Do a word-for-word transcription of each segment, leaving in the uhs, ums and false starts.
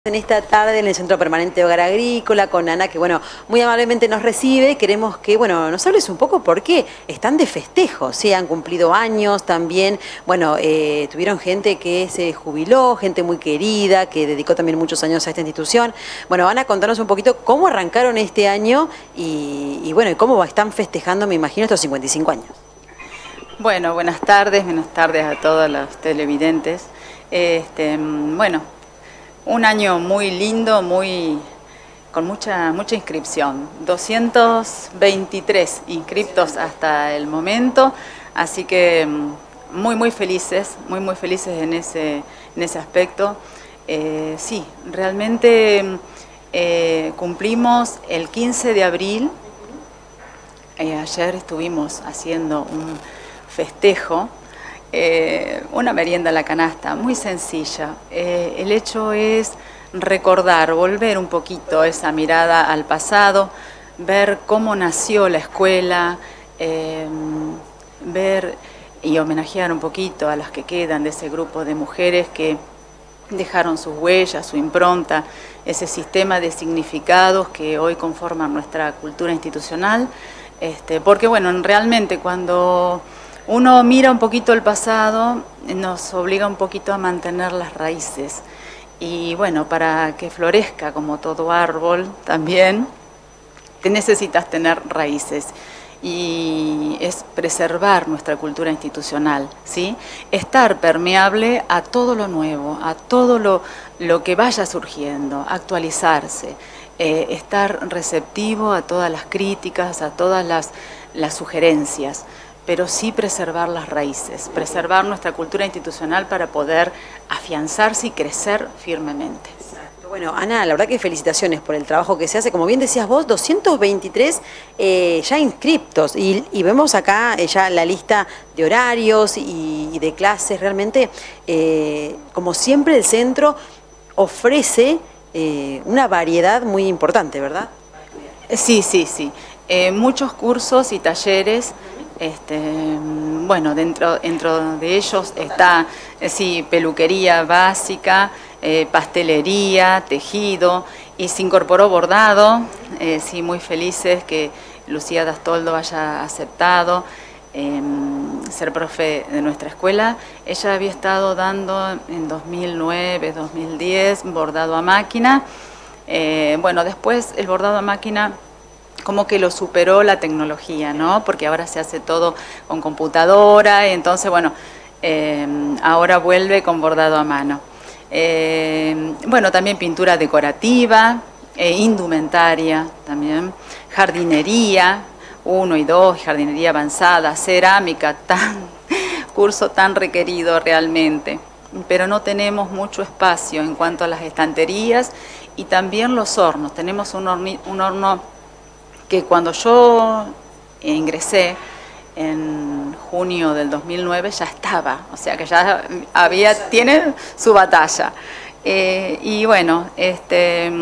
En esta tarde en el Centro Permanente de Hogar Agrícola con Ana, que bueno, muy amablemente nos recibe. Queremos que, bueno, nos hables un poco por qué están de festejo, ¿sí? Han cumplido años también, bueno, eh, tuvieron gente que se jubiló, gente muy querida, que dedicó también muchos años a esta institución. Bueno, Ana, contanos un poquito cómo arrancaron este año y, y bueno, y cómo están festejando, me imagino, estos cincuenta y cinco años. Bueno, buenas tardes, buenas tardes a todos los televidentes. Este, bueno, un año muy lindo, muy con mucha mucha inscripción, doscientos veintitrés inscriptos hasta el momento, así que muy muy felices, muy muy felices en ese en ese aspecto. Eh, sí, realmente eh, cumplimos el quince de abril. Eh, ayer estuvimos haciendo un festejo. Eh, una merienda a la canasta, muy sencilla. Eh, el hecho es recordar, volver un poquito esa mirada al pasado, ver cómo nació la escuela, eh, ver y homenajear un poquito a las que quedan de ese grupo de mujeres que dejaron sus huellas, su impronta, ese sistema de significados que hoy conforman nuestra cultura institucional. Este, porque bueno, realmente cuando uno mira un poquito el pasado, nos obliga un poquito a mantener las raíces. Y bueno, para que florezca como todo árbol también, te necesitas tener raíces. Y es preservar nuestra cultura institucional, ¿sí? Estar permeable a todo lo nuevo, a todo lo, lo que vaya surgiendo, actualizarse, eh, estar receptivo a todas las críticas, a todas las, las sugerencias, pero sí preservar las raíces, preservar nuestra cultura institucional para poder afianzarse y crecer firmemente. Bueno, Ana, la verdad que felicitaciones por el trabajo que se hace. Como bien decías vos, doscientos veintitrés eh, ya inscriptos y, y vemos acá eh, ya la lista de horarios y, y de clases. Realmente, eh, como siempre, el centro ofrece eh, una variedad muy importante, ¿verdad? Sí, sí, sí. Eh, muchos cursos y talleres. Este, bueno, dentro, dentro de ellos está eh, sí, peluquería básica, eh, pastelería, tejido, y se incorporó bordado. Eh, sí, muy felices que Lucía Dastoldo haya aceptado eh, ser profe de nuestra escuela. Ella había estado dando en dos mil nueve, dos mil diez bordado a máquina. Eh, bueno, después el bordado a máquina como que lo superó la tecnología, ¿no? Porque ahora se hace todo con computadora, y entonces, bueno, eh, ahora vuelve con bordado a mano. Eh, bueno, también pintura decorativa, eh, indumentaria también, jardinería uno y dos, jardinería avanzada, cerámica, tan, curso tan requerido realmente. Pero no tenemos mucho espacio en cuanto a las estanterías y también los hornos. Tenemos un, horni, un horno que cuando yo ingresé en junio del dos mil nueve ya estaba, o sea que ya había, tiene su batalla. Eh, y bueno, este,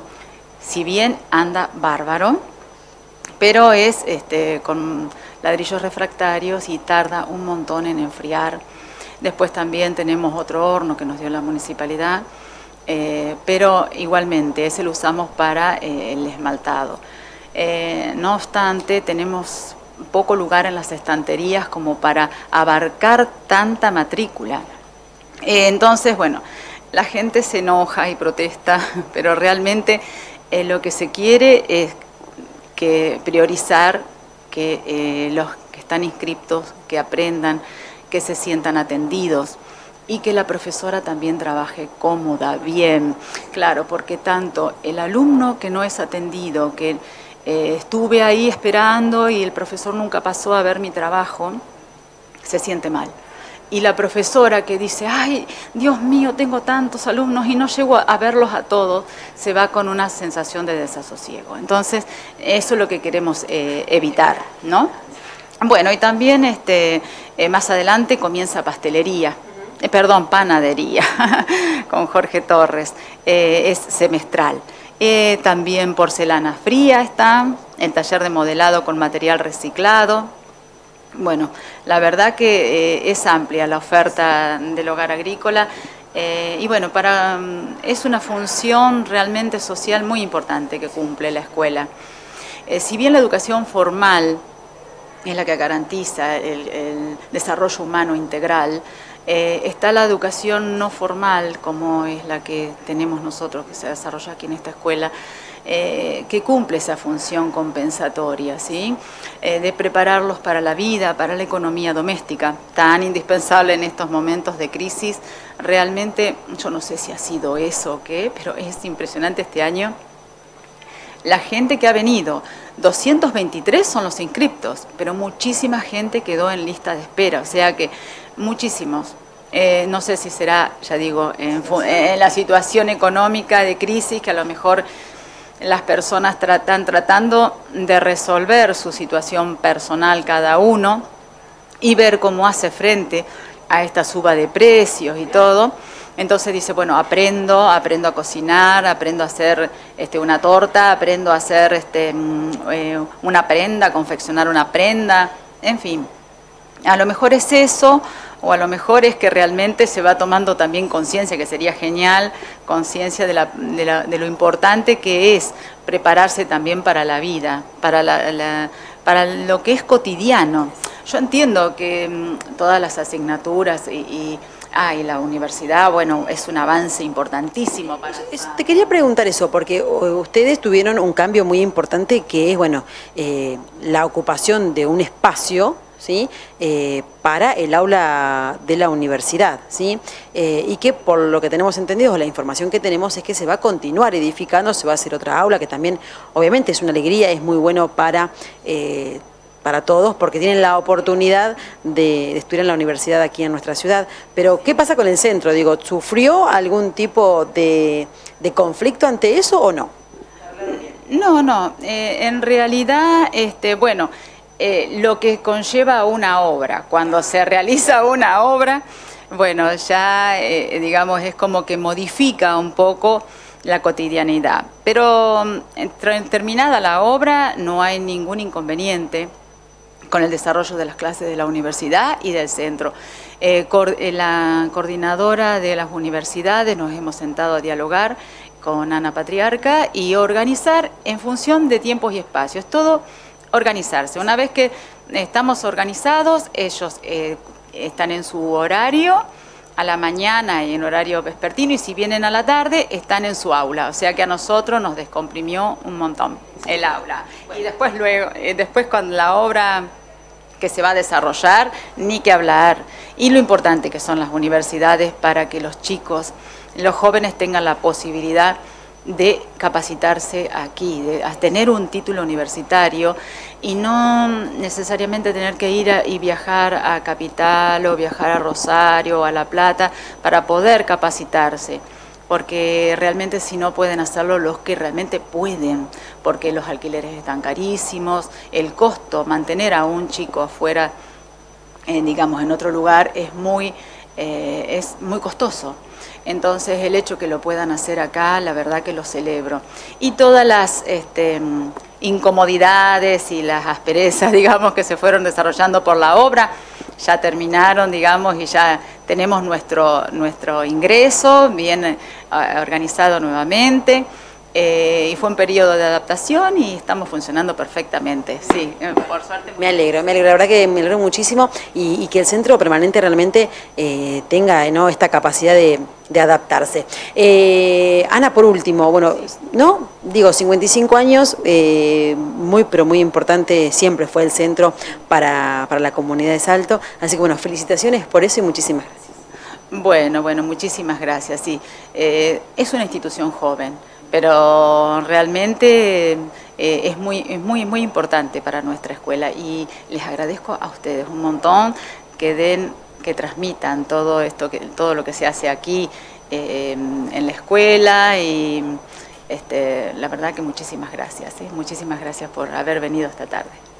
si bien anda bárbaro, pero es este, con ladrillos refractarios y tarda un montón en enfriar. Después también tenemos otro horno que nos dio la municipalidad, eh, pero igualmente ese lo usamos para eh, el esmaltado. Eh, no obstante, tenemos poco lugar en las estanterías como para abarcar tanta matrícula. Eh, entonces, bueno, la gente se enoja y protesta, pero realmente eh, lo que se quiere es que priorizar que eh, los que están inscriptos, que aprendan, que se sientan atendidos y que la profesora también trabaje cómoda, bien. Claro, porque tanto el alumno que no es atendido, que Eh, estuve ahí esperando y el profesor nunca pasó a ver mi trabajo, se siente mal. Y la profesora que dice, ay, Dios mío, tengo tantos alumnos y no llego a verlos a todos, se va con una sensación de desasosiego. Entonces, eso es lo que queremos eh, evitar, ¿no? Bueno, y también este, eh, más adelante comienza pastelería. Eh, perdón, panadería, con Jorge Torres, eh, es semestral. Eh, también porcelana fría está, el taller de modelado con material reciclado. Bueno, la verdad que eh, es amplia la oferta del hogar agrícola Eh, y bueno, para, es una función realmente social muy importante que cumple la escuela. Eh, si bien la educación formal es la que garantiza el, el desarrollo humano integral, eh, está la educación no formal, como es la que tenemos nosotros, que se desarrolla aquí en esta escuela, eh, que cumple esa función compensatoria, ¿sí? Eh, de prepararlos para la vida, para la economía doméstica, tan indispensable en estos momentos de crisis. Realmente, yo no sé si ha sido eso o qué, pero es impresionante este año. La gente que ha venido, doscientos veintitrés son los inscriptos, pero muchísima gente quedó en lista de espera, o sea que muchísimos. Eh, no sé si será, ya digo, en, en la situación económica de crisis, que a lo mejor las personas están tratando de resolver su situación personal cada uno y ver cómo hace frente a esta suba de precios y todo. Entonces dice, bueno, aprendo, aprendo a cocinar, aprendo a hacer este, una torta, aprendo a hacer este, eh, una prenda, confeccionar una prenda, en fin. A lo mejor es eso, o a lo mejor es que realmente se va tomando también conciencia, que sería genial, conciencia de, la, de, la, de lo importante que es prepararse también para la vida, para, la, la, para lo que es cotidiano. Yo entiendo que mmm, todas las asignaturas y... y Ah, y la universidad, bueno, es un avance importantísimo. Para... Te quería preguntar eso, porque ustedes tuvieron un cambio muy importante que es, bueno, eh, la ocupación de un espacio, ¿sí? Eh, para el aula de la universidad, ¿sí? Eh, y que por lo que tenemos entendido, la información que tenemos es que se va a continuar edificando, se va a hacer otra aula, que también obviamente es una alegría, es muy bueno para... Eh, para todos, porque tienen la oportunidad de, de estudiar en la universidad aquí en nuestra ciudad. Pero, ¿qué pasa con el centro? Digo, ¿sufrió algún tipo de, de conflicto ante eso o no? No, no. Eh, en realidad, este, bueno, eh, lo que conlleva una obra, cuando se realiza una obra, bueno, ya, eh, digamos, es como que modifica un poco la cotidianidad. Pero, terminada la obra, no hay ningún inconveniente con el desarrollo de las clases de la universidad y del centro. Eh, cor, eh, la coordinadora de las universidades nos hemos sentado a dialogar con Ana Patriarca y organizar en función de tiempos y espacios, todo organizarse. Una vez que estamos organizados, ellos eh, están en su horario, a la mañana y en horario vespertino, y si vienen a la tarde, están en su aula. O sea que a nosotros nos descomprimió un montón el aula. Y después, luego, eh, después con la obra que se va a desarrollar, ni que hablar. Y lo importante que son las universidades para que los chicos, los jóvenes tengan la posibilidad de capacitarse aquí, de tener un título universitario y no necesariamente tener que ir a, y viajar a Capital o viajar a Rosario o a La Plata para poder capacitarse, porque realmente si no pueden hacerlo los que realmente pueden, porque los alquileres están carísimos, el costo, mantener a un chico afuera, eh, digamos en otro lugar, es muy, eh, es muy costoso. Entonces el hecho que lo puedan hacer acá, la verdad que lo celebro. Y todas las este, incomodidades y las asperezas, digamos, que se fueron desarrollando por la obra, ya terminaron, digamos, y ya tenemos nuestro, nuestro ingreso bien eh, organizado nuevamente. Eh, y fue un periodo de adaptación y estamos funcionando perfectamente, sí, por suerte. Me alegro, me alegro, la verdad que me alegro muchísimo y, y que el centro permanente realmente eh, tenga, ¿no?, esta capacidad de, de adaptarse. Eh, Ana, por último, bueno, ¿no? Digo, cincuenta y cinco años, eh, muy pero muy importante siempre fue el centro para, para la comunidad de Salto, así que bueno, felicitaciones por eso y muchísimas gracias. Bueno, bueno, muchísimas gracias, sí. Eh, es una institución joven, pero realmente eh, es, muy, es muy, muy importante para nuestra escuela y les agradezco a ustedes un montón que den, que transmitan todo esto, que, todo lo que se hace aquí eh, en la escuela y este, la verdad que muchísimas gracias, ¿sí? Muchísimas gracias por haber venido esta tarde.